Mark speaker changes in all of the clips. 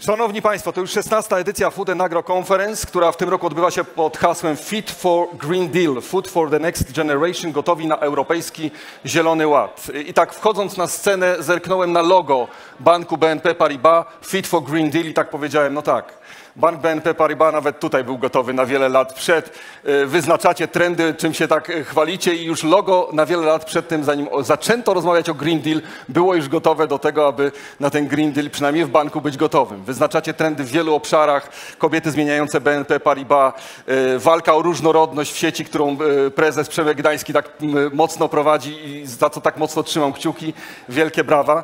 Speaker 1: Szanowni Państwo, to już 16. edycja Food and Agro Conference, która w tym roku odbywa się pod hasłem Fit for Green Deal, Food for the Next Generation, gotowi na Europejski Zielony Ład. I tak wchodząc na scenę zerknąłem na logo banku BNP Paribas, Fit for Green Deal i tak powiedziałem, no tak. Bank BNP Paribas nawet tutaj był gotowy na wiele lat przed. Wyznaczacie trendy, czym się tak chwalicie i już logo na wiele lat przed tym, zanim zaczęto rozmawiać o Green Deal, było już gotowe do tego, aby na ten Green Deal przynajmniej w banku być gotowym. Wyznaczacie trendy w wielu obszarach, kobiety zmieniające BNP Paribas, walka o różnorodność w sieci, którą prezes Przemek Gdański tak mocno prowadzi i za co tak mocno trzymam kciuki. Wielkie brawa.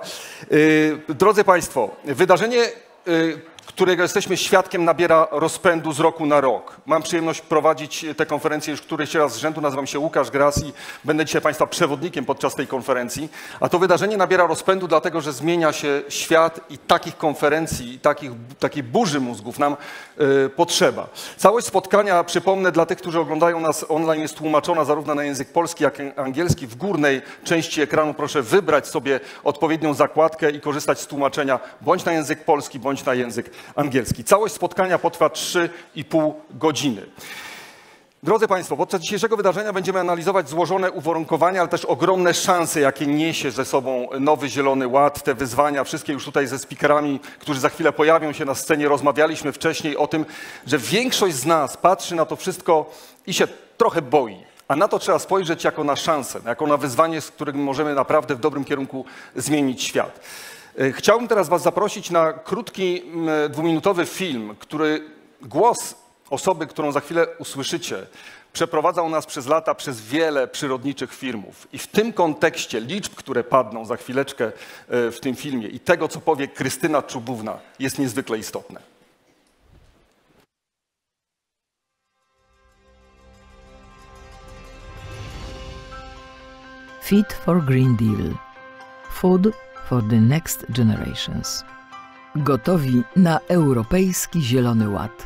Speaker 1: Drodzy Państwo, wydarzenie, którego jesteśmy świadkiem, nabiera rozpędu z roku na rok. Mam przyjemność prowadzić tę konferencję już któryś raz z rzędu. Nazywam się Łukasz Gras i będę dzisiaj Państwa przewodnikiem podczas tej konferencji. A to wydarzenie nabiera rozpędu dlatego, że zmienia się świat i takich konferencji, takiej burzy mózgów nam potrzeba. Całość spotkania, przypomnę, dla tych, którzy oglądają nas online, jest tłumaczona zarówno na język polski, jak i angielski. W górnej części ekranu proszę wybrać sobie odpowiednią zakładkę i korzystać z tłumaczenia bądź na język polski, bądź na język angielski. Całość spotkania potrwa 3,5 godziny. Drodzy Państwo, podczas dzisiejszego wydarzenia będziemy analizować złożone uwarunkowania, ale też ogromne szanse, jakie niesie ze sobą nowy Zielony Ład, te wyzwania, wszystkie już tutaj ze speakerami, którzy za chwilę pojawią się na scenie. Rozmawialiśmy wcześniej o tym, że większość z nas patrzy na to wszystko i się trochę boi. A na to trzeba spojrzeć jako na szansę, jako na wyzwanie, z którym możemy naprawdę w dobrym kierunku zmienić świat. Chciałbym teraz Was zaprosić na krótki, dwuminutowy film, który głos osoby, którą za chwilę usłyszycie, przeprowadzał nas przez lata przez wiele przyrodniczych filmów. I w tym kontekście liczb, które padną za chwileczkę w tym filmie i tego, co powie Krystyna Czubówna, jest niezwykle istotne.
Speaker 2: Fit for Green Deal. Food for the Next Generations. Gotowi na Europejski Zielony Ład.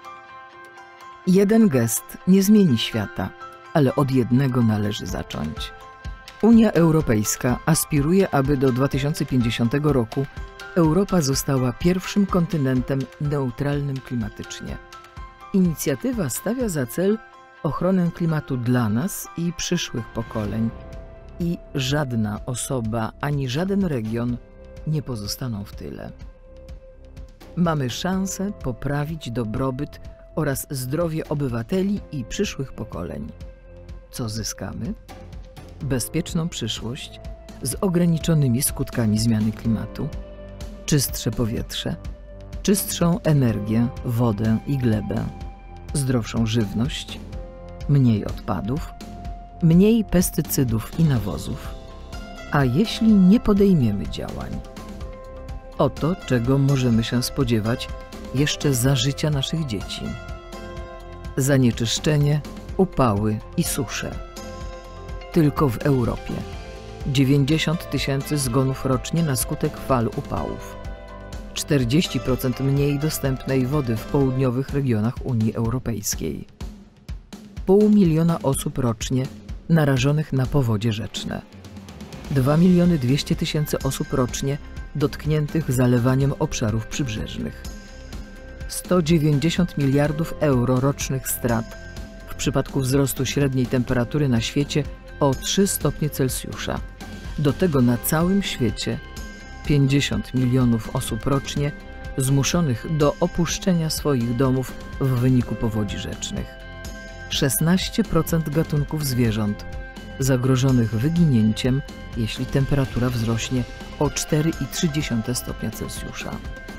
Speaker 2: Jeden gest nie zmieni świata, ale od jednego należy zacząć. Unia Europejska aspiruje, aby do 2050 roku Europa została pierwszym kontynentem neutralnym klimatycznie. Inicjatywa stawia za cel ochronę klimatu dla nas i przyszłych pokoleń. I żadna osoba, ani żaden region nie pozostaną w tyle. Mamy szansę poprawić dobrobyt oraz zdrowie obywateli i przyszłych pokoleń. Co zyskamy? Bezpieczną przyszłość z ograniczonymi skutkami zmiany klimatu, czystsze powietrze, czystszą energię, wodę i glebę, zdrowszą żywność, mniej odpadów, mniej pestycydów i nawozów. A jeśli nie podejmiemy działań? Oto, czego możemy się spodziewać jeszcze za życia naszych dzieci. Zanieczyszczenie, upały i susze. Tylko w Europie 90 000 zgonów rocznie na skutek fal upałów. 40% mniej dostępnej wody w południowych regionach Unii Europejskiej. 500 000 osób rocznie narażonych na powodzie rzeczne. 2 200 000 osób rocznie dotkniętych zalewaniem obszarów przybrzeżnych. 190 miliardów euro rocznych strat w przypadku wzrostu średniej temperatury na świecie o 3 stopnie Celsjusza. Do tego na całym świecie 50 milionów osób rocznie zmuszonych do opuszczenia swoich domów w wyniku powodzi rzecznych. 16% gatunków zwierząt zagrożonych wyginięciem, jeśli temperatura wzrośnie o 4,3 stopnia Celsjusza.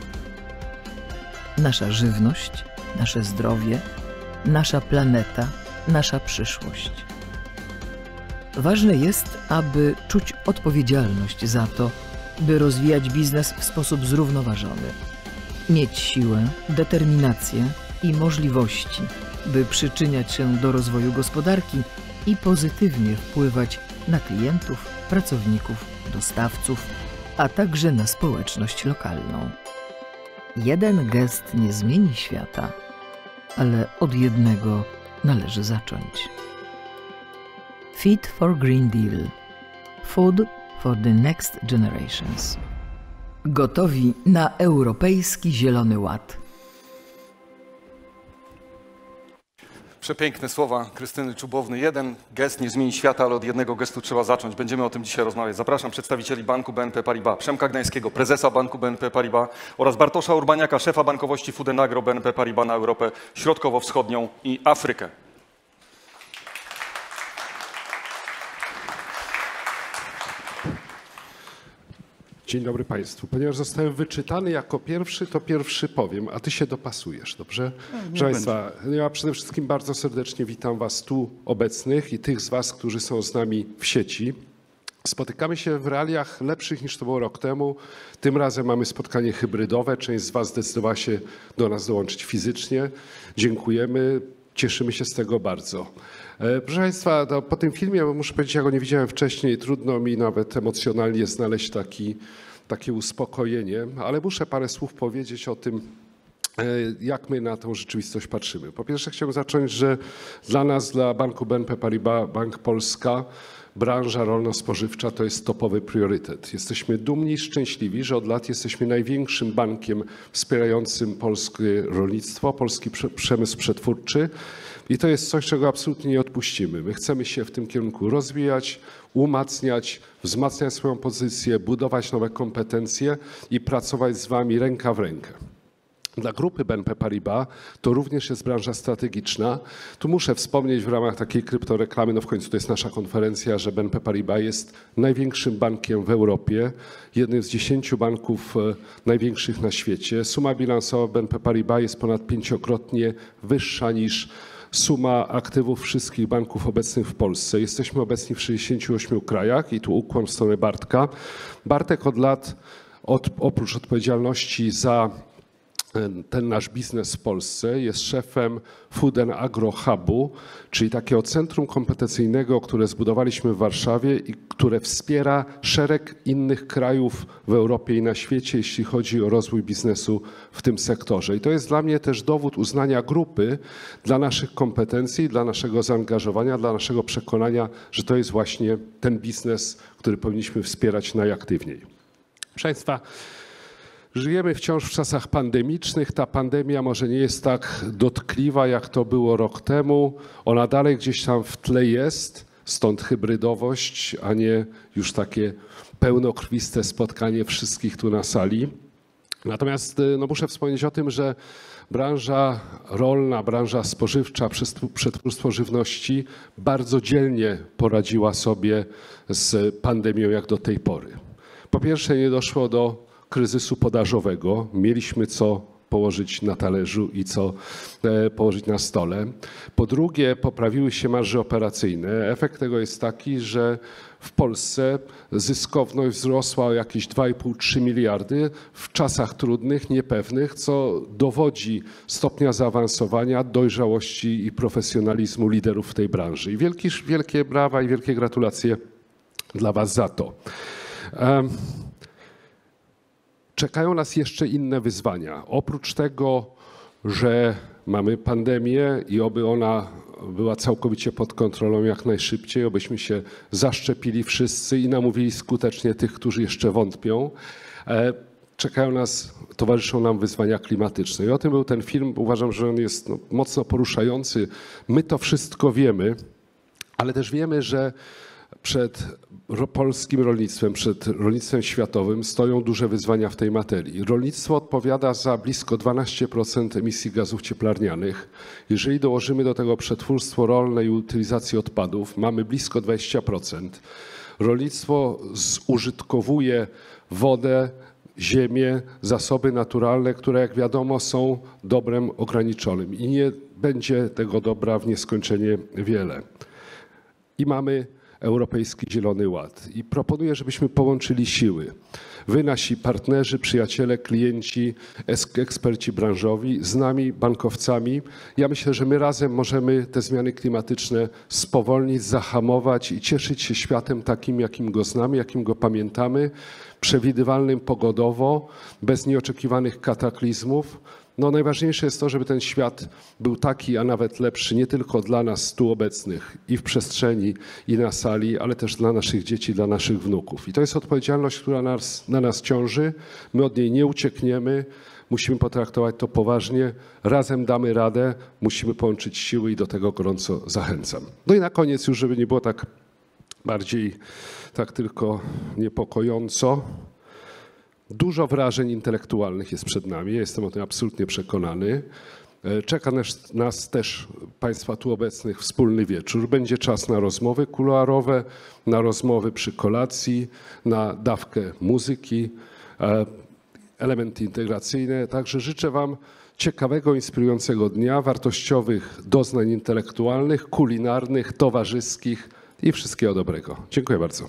Speaker 2: Nasza żywność, nasze zdrowie, nasza planeta, nasza przyszłość. Ważne jest, aby czuć odpowiedzialność za to, by rozwijać biznes w sposób zrównoważony. Mieć siłę, determinację i możliwości, by przyczyniać się do rozwoju gospodarki i pozytywnie wpływać na klientów, pracowników, dostawców, a także na społeczność lokalną. Jeden gest nie zmieni świata, ale od jednego należy zacząć. Fit for Green Deal. Food for the Next Generations. Gotowi na Europejski Zielony Ład.
Speaker 1: Przepiękne słowa Krystyny Czubowny. Jeden gest nie zmieni świata, ale od jednego gestu trzeba zacząć. Będziemy o tym dzisiaj rozmawiać. Zapraszam przedstawicieli Banku BNP Paribas, Przemka Gdańskiego, prezesa Banku BNP Paribas oraz Bartosza Urbaniaka, szefa bankowości Food & Agro BNP Paribas na Europę Środkowo-Wschodnią i Afrykę.
Speaker 3: Dzień dobry Państwu. Ponieważ zostałem wyczytany jako pierwszy, to pierwszy powiem, a Ty się dopasujesz, dobrze? Proszę Państwa, ja przede wszystkim bardzo serdecznie witam Was tu obecnych i tych z Was, którzy są z nami w sieci. Spotykamy się w realiach lepszych niż to było rok temu. Tym razem mamy spotkanie hybrydowe. Część z Was zdecydowała się do nas dołączyć fizycznie. Dziękujemy. Cieszymy się z tego bardzo. Proszę Państwa, po tym filmie, bo muszę powiedzieć, ja go nie widziałem wcześniej, trudno mi nawet emocjonalnie znaleźć takie uspokojenie, ale muszę parę słów powiedzieć o tym, jak my na tą rzeczywistość patrzymy. Po pierwsze chciałbym zacząć, że dla nas, dla Banku BNP Paribas, Bank Polska, branża rolno-spożywcza to jest topowy priorytet. Jesteśmy dumni i szczęśliwi, że od lat jesteśmy największym bankiem wspierającym polskie rolnictwo, polski przemysł przetwórczy i to jest coś, czego absolutnie nie odpuścimy. My chcemy się w tym kierunku rozwijać, umacniać, wzmacniać swoją pozycję, budować nowe kompetencje i pracować z Wami ręka w rękę. Dla grupy BNP Paribas to również jest branża strategiczna. Tu muszę wspomnieć w ramach takiej kryptoreklamy, no w końcu to jest nasza konferencja, że BNP Paribas jest największym bankiem w Europie, jednym z 10 banków największych na świecie. Suma bilansowa BNP Paribas jest ponad 5-krotnie wyższa niż suma aktywów wszystkich banków obecnych w Polsce. Jesteśmy obecni w 68 krajach i tu ukłon w stronę Bartka. Bartek od lat, oprócz odpowiedzialności za ten nasz biznes w Polsce, jest szefem Food & Agro Hubu, czyli takiego centrum kompetencyjnego, które zbudowaliśmy w Warszawie i które wspiera szereg innych krajów w Europie i na świecie, jeśli chodzi o rozwój biznesu w tym sektorze. I to jest dla mnie też dowód uznania grupy dla naszych kompetencji, dla naszego zaangażowania, dla naszego przekonania, że to jest właśnie ten biznes, który powinniśmy wspierać najaktywniej. Proszę Państwa, żyjemy wciąż w czasach pandemicznych. Ta pandemia może nie jest tak dotkliwa, jak to było rok temu. Ona dalej gdzieś tam w tle jest, stąd hybrydowość, a nie już takie pełnokrwiste spotkanie wszystkich tu na sali. Natomiast no, muszę wspomnieć o tym, że branża rolna, branża spożywcza, przetwórstwo żywności bardzo dzielnie poradziła sobie z pandemią jak do tej pory. Po pierwsze, nie doszło do kryzysu podażowego. Mieliśmy co położyć na talerzu i co położyć na stole. Po drugie, poprawiły się marże operacyjne. Efekt tego jest taki, że w Polsce zyskowność wzrosła o jakieś 2,5–3 miliardy w czasach trudnych, niepewnych, co dowodzi stopnia zaawansowania, dojrzałości i profesjonalizmu liderów w tej branży. I wielkie brawa i wielkie gratulacje dla Was za to. Czekają nas jeszcze inne wyzwania. Oprócz tego, że mamy pandemię i oby ona była całkowicie pod kontrolą jak najszybciej, obyśmy się zaszczepili wszyscy i namówili skutecznie tych, którzy jeszcze wątpią. Towarzyszą nam wyzwania klimatyczne. I o tym był ten film. Uważam, że on jest mocno poruszający. My to wszystko wiemy, ale też wiemy, że przed polskim rolnictwem, przed rolnictwem światowym stoją duże wyzwania w tej materii. Rolnictwo odpowiada za blisko 12% emisji gazów cieplarnianych. Jeżeli dołożymy do tego przetwórstwo rolne i utylizację odpadów, mamy blisko 20%. Rolnictwo zużytkowuje wodę, ziemię, zasoby naturalne, które jak wiadomo są dobrem ograniczonym i nie będzie tego dobra w nieskończenie wiele. I mamy Europejski Zielony Ład. I proponuję, żebyśmy połączyli siły. Wy, nasi partnerzy, przyjaciele, klienci, eksperci branżowi, z nami, bankowcami. Ja myślę, że my razem możemy te zmiany klimatyczne spowolnić, zahamować i cieszyć się światem takim, jakim go znamy, jakim go pamiętamy, przewidywalnym pogodowo, bez nieoczekiwanych kataklizmów, No, najważniejsze jest to, żeby ten świat był taki, a nawet lepszy, nie tylko dla nas tu obecnych i w przestrzeni, i na sali, ale też dla naszych dzieci, dla naszych wnuków. I to jest odpowiedzialność, która na nas ciąży. My od niej nie uciekniemy. Musimy potraktować to poważnie. Razem damy radę. Musimy połączyć siły i do tego gorąco zachęcam. No i na koniec już, żeby nie było tak bardziej, tak tylko niepokojąco. Dużo wrażeń intelektualnych jest przed nami, jestem o tym absolutnie przekonany. Czeka nas też, Państwa tu obecnych, wspólny wieczór. Będzie czas na rozmowy kuluarowe, na rozmowy przy kolacji, na dawkę muzyki, elementy integracyjne. Także życzę Wam ciekawego, inspirującego dnia, wartościowych doznań intelektualnych, kulinarnych, towarzyskich i wszystkiego dobrego. Dziękuję bardzo.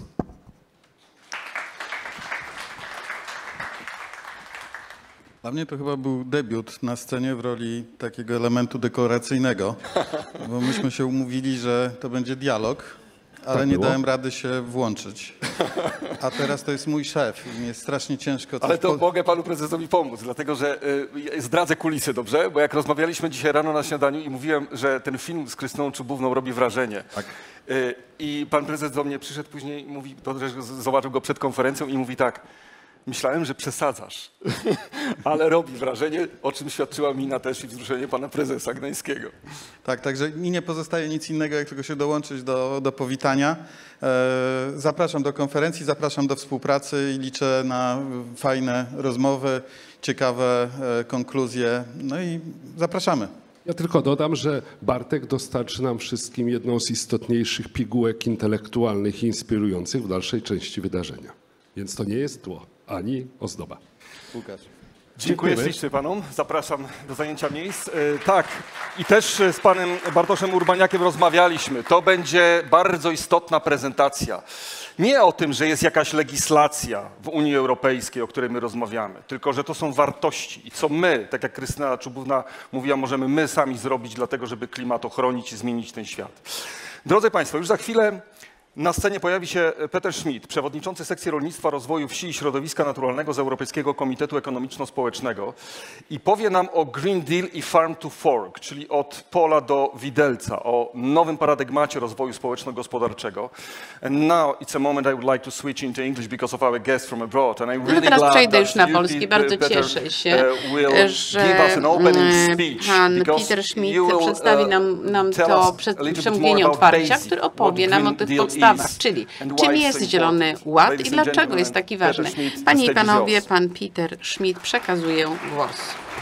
Speaker 4: Dla mnie to chyba był debiut na scenie w roli takiego elementu dekoracyjnego, bo myśmy się umówili, że to będzie dialog, ale
Speaker 3: tak
Speaker 4: nie
Speaker 3: było?
Speaker 4: dałem rady się włączyć. A teraz to jest mój szef i mi jest strasznie ciężko.
Speaker 1: Ale to mogę panu prezesowi pomóc, dlatego że zdradzę kulisy, dobrze? Bo jak rozmawialiśmy dzisiaj rano na śniadaniu i mówiłem, że ten film z Krystyną Czubówną robi wrażenie. Tak. I pan prezes do mnie przyszedł później i mówi, że zobaczył go przed konferencją i mówi tak: myślałem, że przesadzasz, ale robi wrażenie, o czym świadczyła mina też i wzruszenie pana prezesa Gnańskiego.
Speaker 4: Tak, także mi nie pozostaje nic innego, jak tylko się dołączyć do powitania. Zapraszam do konferencji, zapraszam do współpracy i liczę na fajne rozmowy, ciekawe konkluzje. No i zapraszamy.
Speaker 3: Ja tylko dodam, że Bartek dostarczy nam wszystkim jedną z istotniejszych pigułek intelektualnych i inspirujących w dalszej części wydarzenia. Więc to nie jest tło, ani ozdoba.
Speaker 4: Łukasz.
Speaker 1: Dziękuję ślicznie panom. Zapraszam do zajęcia miejsc. Tak, i też z panem Bartoszem Urbaniakiem rozmawialiśmy. To będzie bardzo istotna prezentacja. Nie o tym, że jest jakaś legislacja w Unii Europejskiej, o której my rozmawiamy, tylko że to są wartości i co my, tak jak Krystyna Czubówna mówiła, możemy my sami zrobić dlatego, żeby klimat ochronić i zmienić ten świat. Drodzy Państwo, już za chwilę na scenie pojawi się Peter Schmidt, przewodniczący sekcji rolnictwa, rozwoju wsi i środowiska naturalnego z Europejskiego Komitetu Ekonomiczno-Społecznego i powie nam o Green Deal i Farm to Fork, czyli od pola do widelca, o nowym paradygmacie rozwoju społeczno-gospodarczego. And now it's a moment I would like to switch into English because of our guest from abroad. And I'm really
Speaker 5: teraz
Speaker 1: glad
Speaker 5: przejdę już na
Speaker 1: that
Speaker 5: polski. Bardzo
Speaker 1: Peter,
Speaker 5: cieszę się,
Speaker 1: że
Speaker 5: pan Peter Schmidt przedstawi nam to przemówienie otwarcia, które opowie nam o tych podstawach, czyli czym jest Zielony Ład i dlaczego jest taki ważny. Panie i panowie, pan Peter Schmidt, przekazuję głos.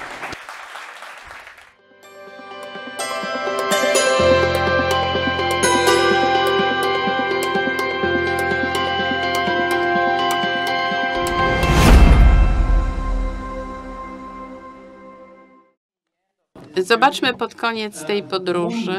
Speaker 5: Zobaczmy pod koniec tej podróży,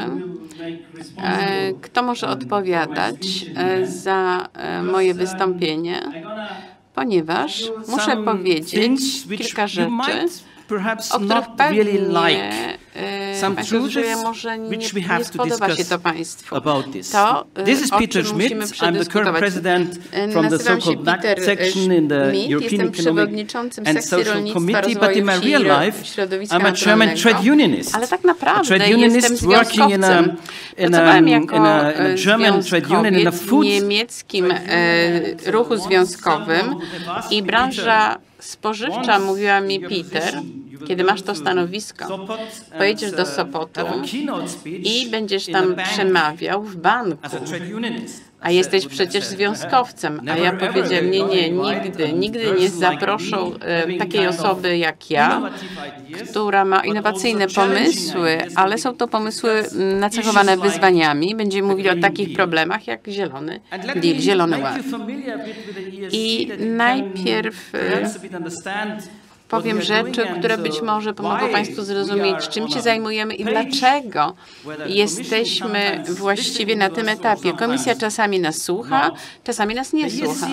Speaker 5: kto może odpowiadać za moje wystąpienie, ponieważ muszę powiedzieć kilka rzeczy, o których pewnie Państwo może nie spodoba się to Państwu. To, o czym musimy przedyskutować. Nazywam się Peter Schmidt, jestem przewodniczącym sekcji rolnictwa, rozwoju wsi i środowiska naturalnego, ale tak naprawdę jestem związkowcem. Pracowałem jako związkowiec w niemieckim ruchu związkowym i branża spożywcza mówiła mi: Peter, kiedy masz to stanowisko, pojedziesz do Sopotu i będziesz tam przemawiał w banku. A jesteś przecież związkowcem. A ja powiedziałem: nie, nigdy nie zaproszą takiej osoby jak ja, która ma innowacyjne pomysły, ale są to pomysły nacechowane wyzwaniami. Będziemy mówili o takich problemach jak Zielony Deal, Zielony Ład. I najpierw powiem rzeczy, które być może pomogą Państwu zrozumieć, czym się zajmujemy i dlaczego jesteśmy właściwie na tym etapie. Komisja czasami nas słucha, czasami nas nie słucha.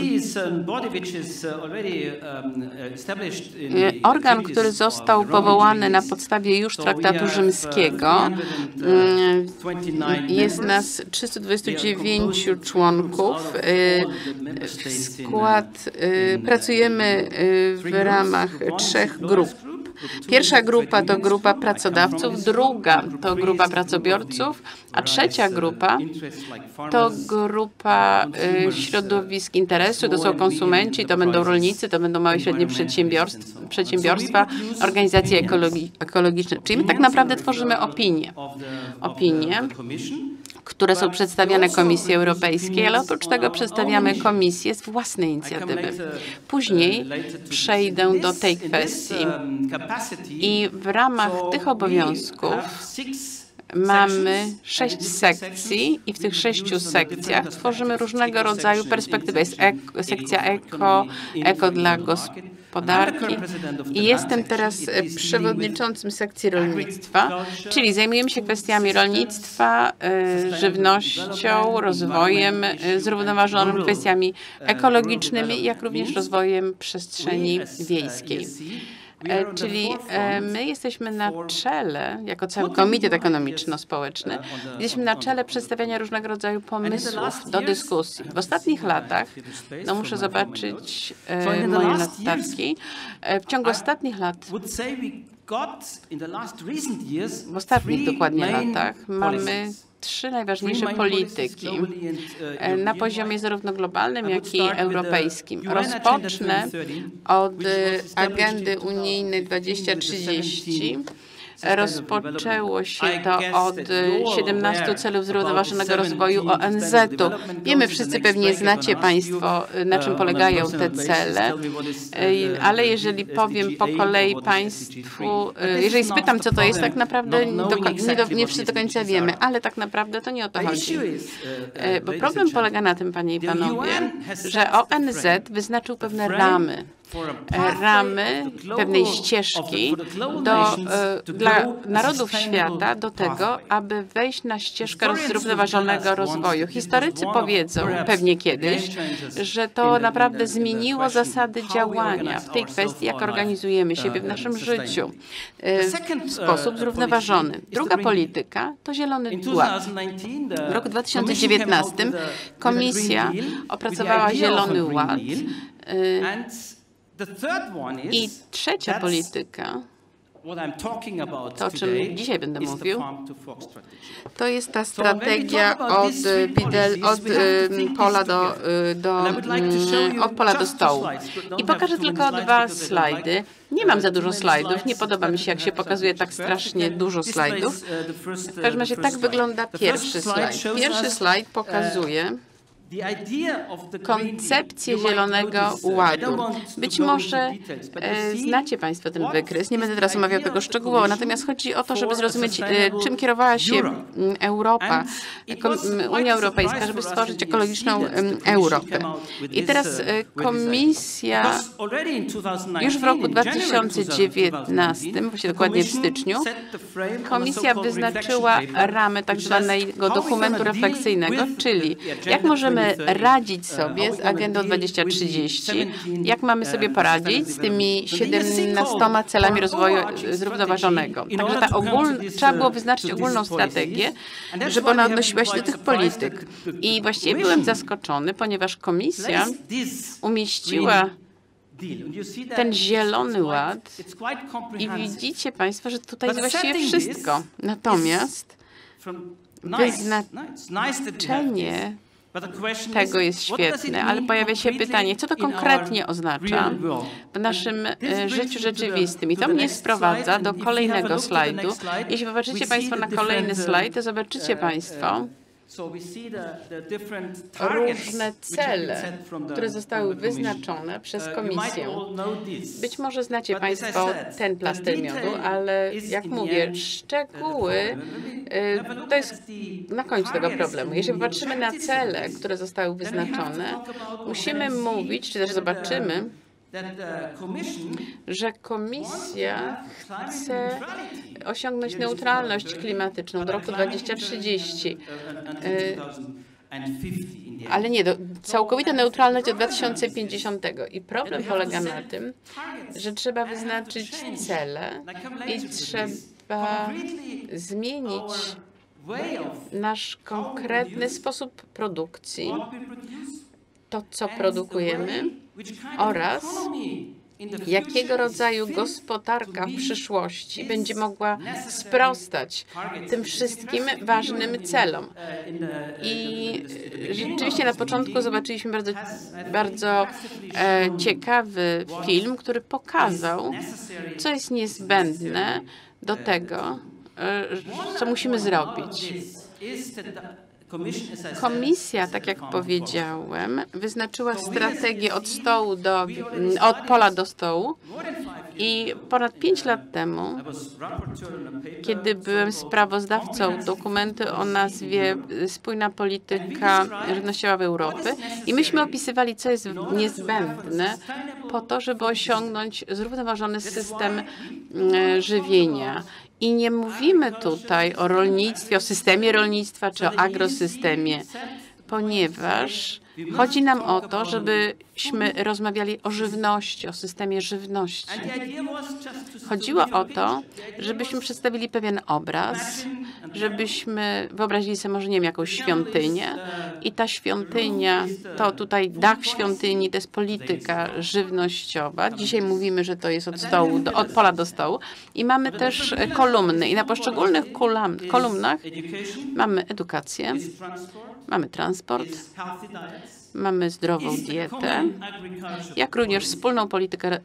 Speaker 5: Organ, który został powołany na podstawie już traktatu rzymskiego, jest nas 329 członków. W skład pracujemy w ramach 3 grup. Pierwsza grupa to grupa pracodawców, druga to grupa pracobiorców, a trzecia grupa to grupa środowisk interesu, to są konsumenci, to będą rolnicy, to będą małe i średnie przedsiębiorstwa, organizacje ekologiczne. Czyli my tak naprawdę tworzymy opinie, które są przedstawiane Komisji Europejskiej, ale oprócz tego przedstawiamy komisję z własnej inicjatywy. Później przejdę do tej kwestii i w ramach tych obowiązków mamy 6 sekcji i w tych 6 sekcjach tworzymy różnego rodzaju perspektywy. Jest sekcja eko dla gospodarki i jestem teraz przewodniczącym sekcji rolnictwa, czyli zajmujemy się kwestiami rolnictwa, żywnością, rozwojem zrównoważonym, kwestiami ekologicznymi, jak również rozwojem przestrzeni wiejskiej. Czyli my jesteśmy na czele, jako cały Komitet Ekonomiczno-Społeczny, jesteśmy na czele przedstawiania różnego rodzaju pomysłów do dyskusji. W ostatnich latach, no muszę zobaczyć moje notatki, w ciągu ostatnich lat, w ostatnich dokładnie latach mamy 3 najważniejsze polityki na poziomie zarówno globalnym, jak i europejskim. Rozpocznę od agendy unijnej 2030. Rozpoczęło się to od 17 celów zrównoważonego rozwoju ONZ-u. Wiemy, wszyscy pewnie znacie Państwo, na czym polegają te cele, ale jeżeli powiem po kolei Państwu, jeżeli spytam, co to jest, tak naprawdę nie wszyscy do końca wiemy, ale tak naprawdę to nie o to chodzi. Bo problem polega na tym, Panie i Panowie, że ONZ wyznaczył pewne ramy pewnej ścieżki dla narodów świata do tego, aby wejść na ścieżkę zrównoważonego rozwoju. Historycy powiedzą pewnie kiedyś, że to naprawdę zmieniło zasady działania w tej kwestii, jak organizujemy siebie w naszym życiu w sposób zrównoważony. Druga polityka to Zielony Ład. W roku 2019 Komisja opracowała Zielony Ład. I trzecia polityka, to o czym dzisiaj będę mówił, to jest ta strategia od pola do stołu. I pokażę tylko 2 slajdy. Nie mam za dużo slajdów, nie podoba mi się, jak się pokazuje tak strasznie dużo slajdów. W każdym razie tak wygląda pierwszy slajd. Pierwszy slajd pokazuje koncepcję Zielonego Ładu. Być może znacie Państwo ten wykres, nie będę teraz omawiał tego szczegółowo, natomiast chodzi o to, żeby zrozumieć, czym kierowała się Europa, Unia Europejska, żeby stworzyć ekologiczną Europę. I teraz Komisja już w roku 2019, właśnie dokładnie w styczniu, Komisja wyznaczyła ramę tak zwanego dokumentu refleksyjnego, czyli jak możemy radzić sobie z Agendą 2030, jak mamy sobie poradzić z tymi 17 celami rozwoju zrównoważonego. Także trzeba było wyznaczyć ogólną strategię, żeby ona odnosiła się do tych polityk. I właściwie byłem zaskoczony, ponieważ Komisja umieściła ten Zielony Ład i widzicie Państwo, że tutaj jest właściwie wszystko. Natomiast wyznaczenie tego jest świetne, ale pojawia się pytanie, co to konkretnie oznacza w naszym życiu rzeczywistym. I to mnie sprowadza do kolejnego slajdu. Jeśli popatrzycie Państwo na kolejny slajd, to zobaczycie Państwo różne cele, które zostały wyznaczone przez Komisję. Być może znacie Państwo ten plaster miodu, ale jak mówię, szczegóły to jest na końcu tego problemu. Jeżeli patrzymy na cele, które zostały wyznaczone, musimy mówić, czy też zobaczymy, że Komisja chce osiągnąć neutralność klimatyczną do roku 2030. Ale nie, całkowita neutralność do 2050. I problem polega na tym, że trzeba wyznaczyć cele i trzeba zmienić nasz konkretny sposób produkcji, to co produkujemy oraz jakiego rodzaju gospodarka w przyszłości będzie mogła sprostać tym wszystkim ważnym celom. I rzeczywiście na początku zobaczyliśmy bardzo ciekawy film, który pokazał, co jest niezbędne do tego, co musimy zrobić. Komisja, tak jak powiedziałem, wyznaczyła strategię od pola do stołu i ponad 5 lat temu, kiedy byłem sprawozdawcą dokumentu o nazwie Spójna polityka żywnościowa w Europie i myśmy opisywali, co jest niezbędne po to, żeby osiągnąć zrównoważony system żywienia. I nie mówimy tutaj o rolnictwie, o systemie rolnictwa czy o agrosystemie, ponieważ chodzi nam o to, żebyśmy rozmawiali o żywności, o systemie żywności. Chodziło o to, żebyśmy przedstawili pewien obraz, żebyśmy wyobrazili sobie może, nie wiem, jakąś świątynię i ta świątynia, to tutaj dach świątyni, to jest polityka żywnościowa. Dzisiaj mówimy, że to jest od pola do stołu i mamy też kolumny i na poszczególnych kolumnach mamy edukację, mamy transport, mamy zdrową dietę, jak również wspólną politykę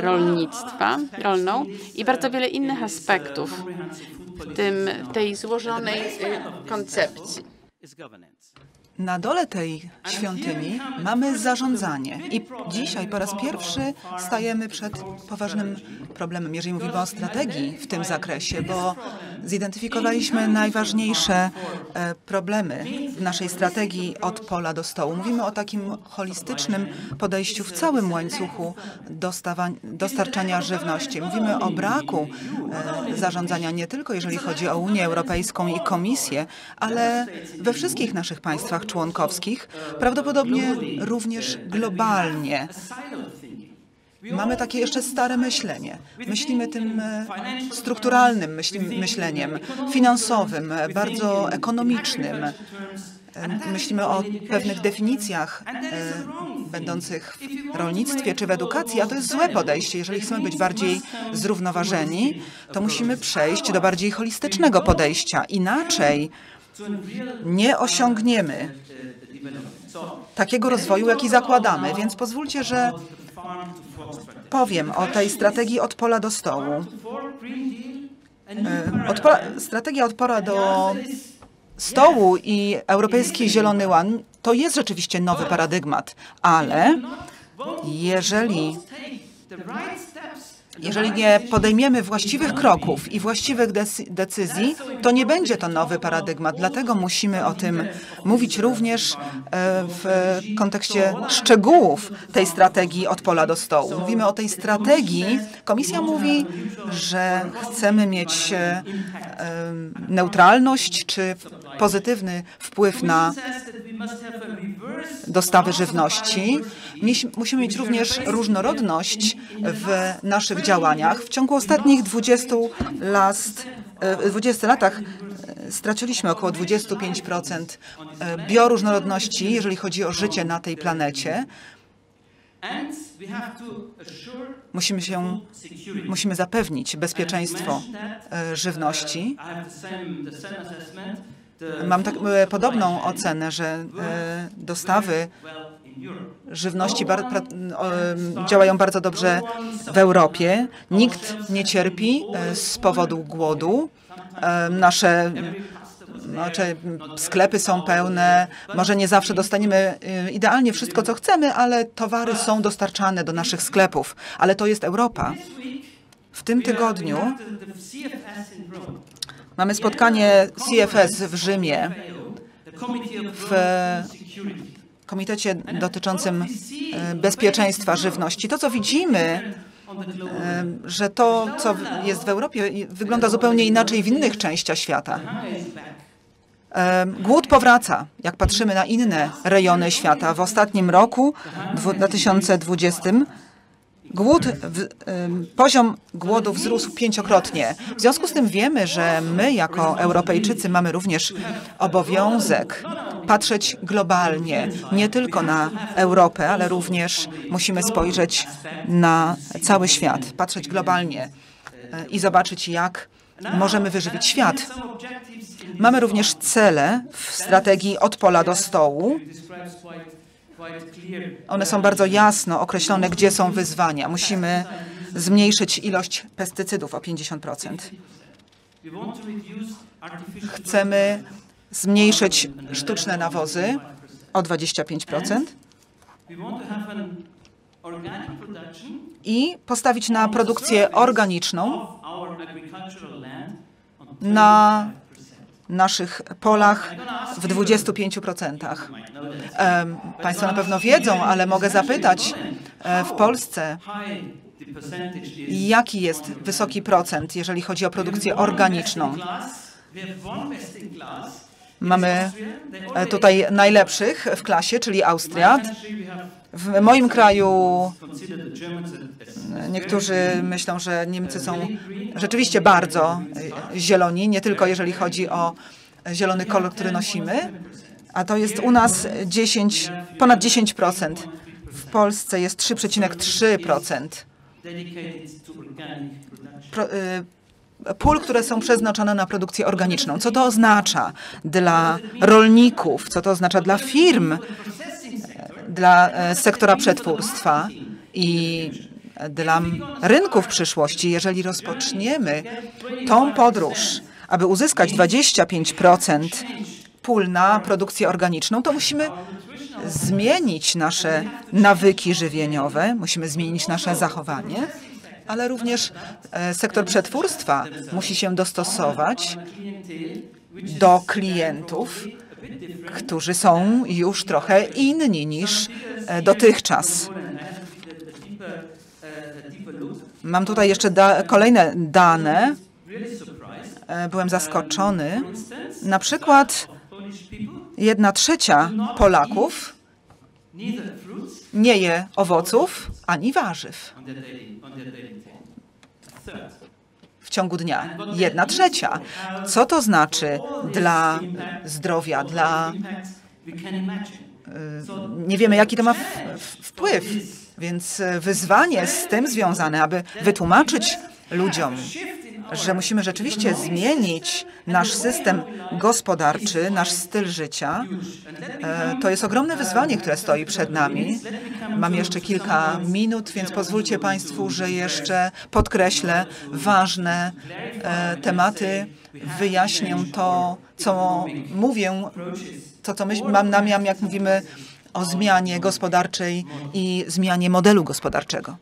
Speaker 5: rolną i bardzo wiele innych aspektów w tej złożonej koncepcji.
Speaker 6: Na dole tej świątyni mamy zarządzanie i dzisiaj po raz pierwszy stajemy przed poważnym problemem, jeżeli mówimy o strategii w tym zakresie, bo zidentyfikowaliśmy najważniejsze problemy w naszej strategii od pola do stołu. Mówimy o takim holistycznym podejściu w całym łańcuchu dostarczania żywności. Mówimy o braku zarządzania nie tylko jeżeli chodzi o Unię Europejską i Komisję, ale we wszystkich naszych państwach członkowskich, prawdopodobnie również globalnie. Mamy takie jeszcze stare myślenie. Myślimy tym strukturalnym myśleniem, finansowym, bardzo ekonomicznym. Myślimy o pewnych definicjach będących w rolnictwie czy w edukacji, a to jest złe podejście. Jeżeli chcemy być bardziej zrównoważeni, to musimy przejść do bardziej holistycznego podejścia. Inaczej nie osiągniemy takiego rozwoju, jaki zakładamy. Więc pozwólcie, że powiem o tej strategii od pola do stołu. Strategia od pola do stołu i Europejski Zielony Ład to jest rzeczywiście nowy paradygmat, ale jeżeli nie podejmiemy właściwych kroków i właściwych decyzji, to nie będzie to nowy paradygmat. Dlatego musimy o tym mówić również w kontekście szczegółów tej strategii od pola do stołu. Mówimy o tej strategii. Komisja mówi, że chcemy mieć neutralność czy pozytywny wpływ na dostawy żywności. Musimy mieć również różnorodność w naszych działaniach. W ciągu ostatnich 20 latach straciliśmy około 25% bioróżnorodności, jeżeli chodzi o życie na tej planecie. Musimy zapewnić bezpieczeństwo żywności. Mam podobną ocenę, że dostawy żywności działają bardzo dobrze w Europie. Nikt nie cierpi z powodu głodu. Nasze sklepy są pełne. Może nie zawsze dostaniemy idealnie wszystko, co chcemy, ale towary są dostarczane do naszych sklepów. Ale to jest Europa. W tym tygodniu mamy spotkanie CFS w Rzymie, w komitecie dotyczącym bezpieczeństwa żywności. To, co widzimy, że to, co jest w Europie, wygląda zupełnie inaczej w innych częściach świata. Głód powraca, jak patrzymy na inne rejony świata. W ostatnim roku, 2020, poziom głodu wzrósł 5-krotnie. W związku z tym wiemy, że my jako Europejczycy mamy również obowiązek patrzeć globalnie, nie tylko na Europę, ale również musimy spojrzeć na cały świat, patrzeć globalnie i zobaczyć, jak możemy wyżywić świat. Mamy również cele w strategii od pola do stołu. One są bardzo jasno określone, gdzie są wyzwania. Musimy zmniejszyć ilość pestycydów o 50%. Chcemy zmniejszyć sztuczne nawozy o 25% i postawić na produkcję organiczną na naszych polach w 25%. Państwo na pewno wiedzą, ale mogę zapytać w Polsce, jaki jest wysoki procent, jeżeli chodzi o produkcję organiczną. Mamy tutaj najlepszych w klasie, czyli Austria. W moim kraju niektórzy myślą, że Niemcy są rzeczywiście bardzo zieloni, nie tylko jeżeli chodzi o zielony kolor, który nosimy, a to jest u nas ponad 10%. W Polsce jest 3,3%. Pól, które są przeznaczone na produkcję organiczną. Co to oznacza dla rolników? Co to oznacza dla firm? Dla sektora przetwórstwa i dla rynków przyszłości, jeżeli rozpoczniemy tą podróż, aby uzyskać 25% pól na produkcję organiczną, to musimy zmienić nasze nawyki żywieniowe, musimy zmienić nasze zachowanie, ale również sektor przetwórstwa musi się dostosować do klientów, którzy są już trochę inni niż dotychczas. Mam tutaj jeszcze kolejne dane. Byłem zaskoczony. Na przykład 1/3 Polaków nie je owoców ani warzyw w ciągu dnia. 1/3. Co to znaczy dla zdrowia, nie wiemy, jaki to ma wpływ, więc wyzwanie z tym związane, aby wytłumaczyć ludziom, że musimy rzeczywiście zmienić nasz system gospodarczy, nasz styl życia. To jest ogromne wyzwanie, które stoi przed nami. Mam jeszcze kilka minut, więc pozwólcie Państwu, że jeszcze podkreślę ważne tematy, wyjaśnię to, co mówię, co mam na myśli, jak mówimy o zmianie gospodarczej i zmianie modelu gospodarczego.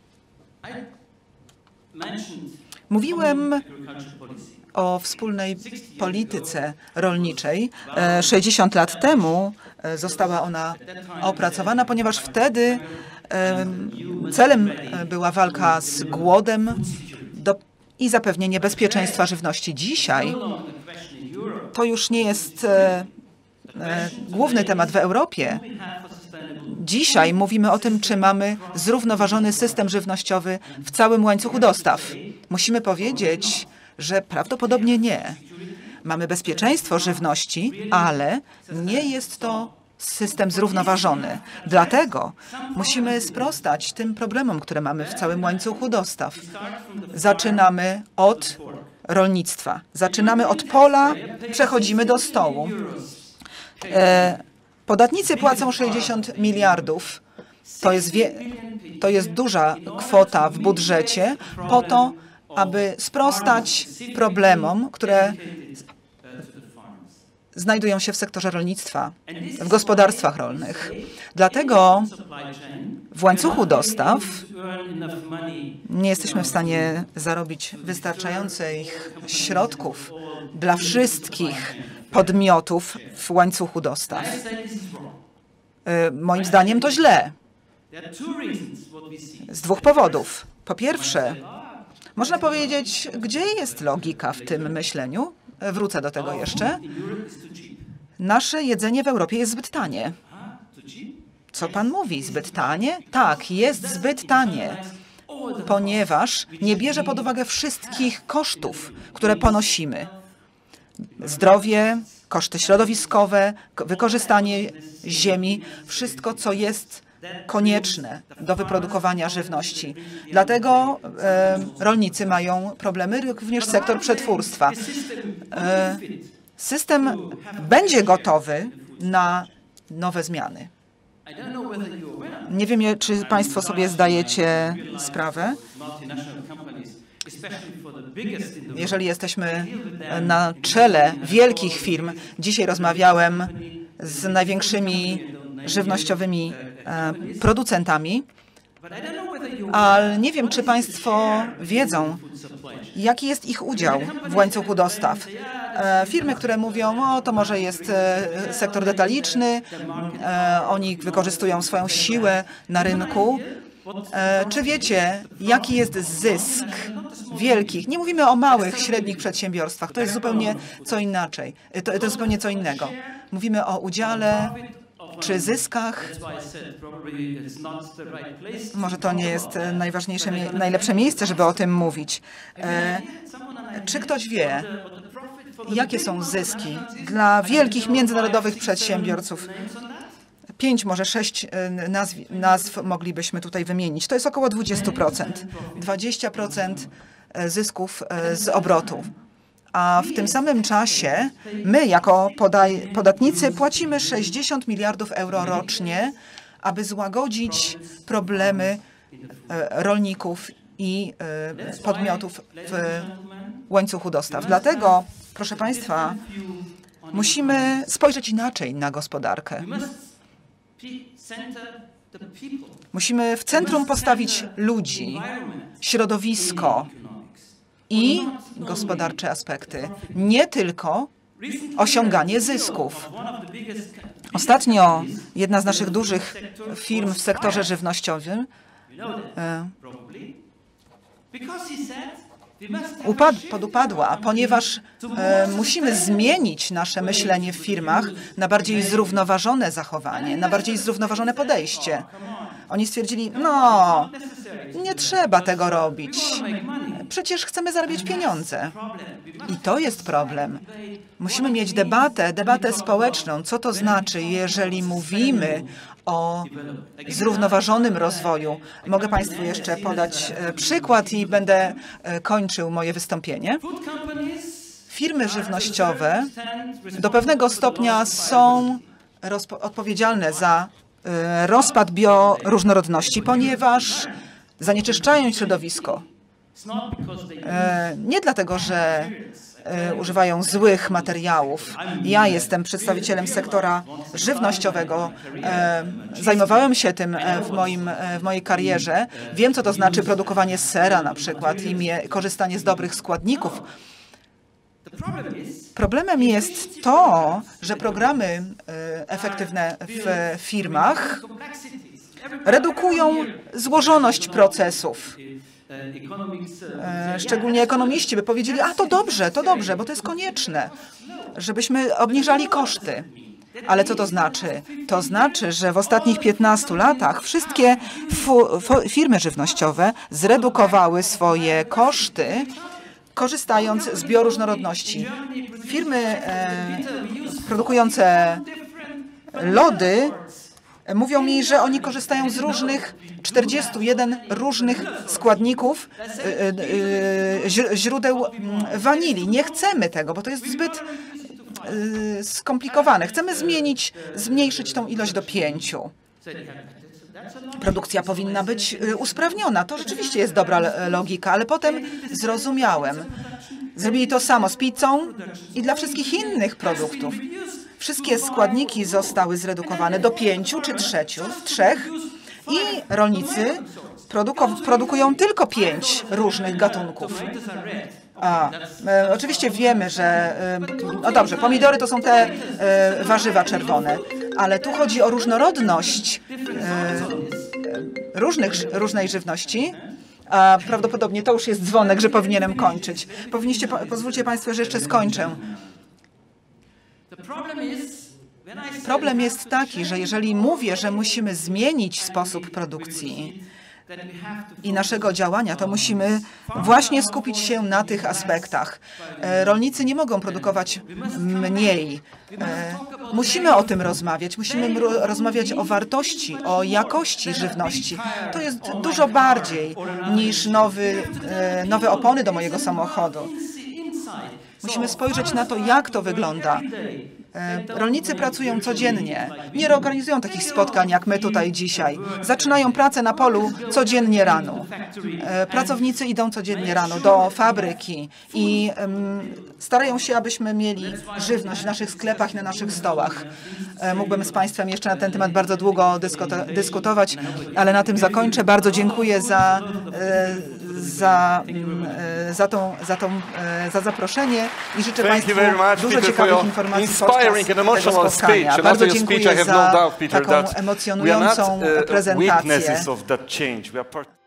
Speaker 6: Mówiłem o wspólnej polityce rolniczej. 60 lat temu została ona opracowana, ponieważ wtedy celem była walka z głodem i zapewnienie bezpieczeństwa żywności. Dzisiaj to już nie jest główny temat w Europie. Dzisiaj mówimy o tym, czy mamy zrównoważony system żywnościowy w całym łańcuchu dostaw. Musimy powiedzieć, że prawdopodobnie nie. Mamy bezpieczeństwo żywności, ale nie jest to system zrównoważony. Dlatego musimy sprostać tym problemom, które mamy w całym łańcuchu dostaw. Zaczynamy od rolnictwa. Zaczynamy od pola, przechodzimy do stołu. Podatnicy płacą 60 miliardów. To jest duża kwota w budżecie po to, aby sprostać problemom, które znajdują się w sektorze rolnictwa, w gospodarstwach rolnych. Dlatego w łańcuchu dostaw nie jesteśmy w stanie zarobić wystarczających środków dla wszystkich podmiotów w łańcuchu dostaw. Moim zdaniem to źle. Z dwóch powodów. Po pierwsze, można powiedzieć, gdzie jest logika w tym myśleniu? Wrócę do tego jeszcze. Nasze jedzenie w Europie jest zbyt tanie. Co pan mówi? Zbyt tanie? Tak, jest zbyt tanie, ponieważ nie bierze pod uwagę wszystkich kosztów, które ponosimy. Zdrowie, koszty środowiskowe, wykorzystanie ziemi, wszystko, co jest konieczne do wyprodukowania żywności. Dlatego rolnicy mają problemy, również sektor przetwórstwa. System będzie gotowy na nowe zmiany. Nie wiem, czy Państwo sobie zdajecie sprawę. Jeżeli jesteśmy na czele wielkich firm, dzisiaj rozmawiałem z największymi żywnościowymi producentami, ale nie wiem, czy Państwo wiedzą, jaki jest ich udział w łańcuchu dostaw. Firmy, które mówią, o to może jest sektor detaliczny, oni wykorzystują swoją siłę na rynku. Czy wiecie, jaki jest zysk wielkich? Nie mówimy o małych, średnich przedsiębiorstwach. To jest zupełnie co inaczej. To jest zupełnie co innego. Mówimy o udziale czy zyskach. Może to nie jest najlepsze miejsce, żeby o tym mówić. Czy ktoś wie, jakie są zyski dla wielkich międzynarodowych przedsiębiorców? 5, może 6 nazw moglibyśmy tutaj wymienić. To jest około 20%. 20% zysków z obrotu. A w tym samym czasie my jako podatnicy płacimy 60 miliardów euro rocznie, aby złagodzić problemy rolników i podmiotów w łańcuchu dostaw. Dlatego, proszę Państwa, musimy spojrzeć inaczej na gospodarkę. Musimy w centrum postawić ludzi, środowisko i gospodarcze aspekty, nie tylko osiąganie zysków. Ostatnio jedna z naszych dużych firm w sektorze żywnościowym podupadła, ponieważ musimy zmienić nasze myślenie w firmach na bardziej zrównoważone zachowanie, na bardziej zrównoważone podejście. Oni stwierdzili, no, nie trzeba tego robić. Przecież chcemy zarabiać pieniądze. I to jest problem. Musimy mieć debatę społeczną. Co to znaczy, jeżeli mówimy o zrównoważonym rozwoju? Mogę Państwu jeszcze podać przykład i będę kończył moje wystąpienie. Firmy żywnościowe do pewnego stopnia są odpowiedzialne za rozpad bioróżnorodności, ponieważ zanieczyszczają środowisko. Nie dlatego, że używają złych materiałów. Ja jestem przedstawicielem sektora żywnościowego. Zajmowałem się tym w mojej karierze. Wiem, co to znaczy produkowanie sera na przykład i korzystanie z dobrych składników. Problemem jest to, że programy efektywne w firmach redukują złożoność procesów. Szczególnie ekonomiści by powiedzieli, a to dobrze, bo to jest konieczne, żebyśmy obniżali koszty. Ale co to znaczy? To znaczy, że w ostatnich 15 latach wszystkie firmy żywnościowe zredukowały swoje koszty, korzystając z bioróżnorodności. Firmy produkujące lody mówią mi, że oni korzystają z 41 różnych składników źródeł wanilii. Nie chcemy tego, bo to jest zbyt skomplikowane. Chcemy zmniejszyć tą ilość do 5. Produkcja powinna być usprawniona. To rzeczywiście jest dobra logika, ale potem zrozumiałem. Zrobili to samo z pizzą i dla wszystkich innych produktów. Wszystkie składniki zostały zredukowane do 5 czy 3 i rolnicy produkują tylko 5 różnych gatunków. Oczywiście wiemy, że... No dobrze, pomidory to są te warzywa czerwone, ale tu chodzi o różnorodność różnej żywności. A prawdopodobnie to już jest dzwonek, że powinienem kończyć. Pozwólcie Państwo, że jeszcze skończę. Problem jest taki, że jeżeli mówię, że musimy zmienić sposób produkcji, i naszego działania, to musimy właśnie skupić się na tych aspektach. Rolnicy nie mogą produkować mniej. Musimy o tym rozmawiać. Musimy rozmawiać o wartości, o jakości żywności. To jest dużo bardziej niż nowe opony do mojego samochodu. Musimy spojrzeć na to, jak to wygląda. Rolnicy pracują codziennie. Nie organizują takich spotkań, jak my tutaj dzisiaj. Zaczynają pracę na polu codziennie rano. Pracownicy idą codziennie rano do fabryki i starają się, abyśmy mieli żywność w naszych sklepach i na naszych stołach. Mógłbym z Państwem jeszcze na ten temat bardzo długo dyskutować, ale na tym zakończę. Bardzo dziękuję za zaproszenie i życzę Państwu dużo ciekawych informacji podczas tego spotkania. Bardzo dziękuję za taką emocjonującą prezentację.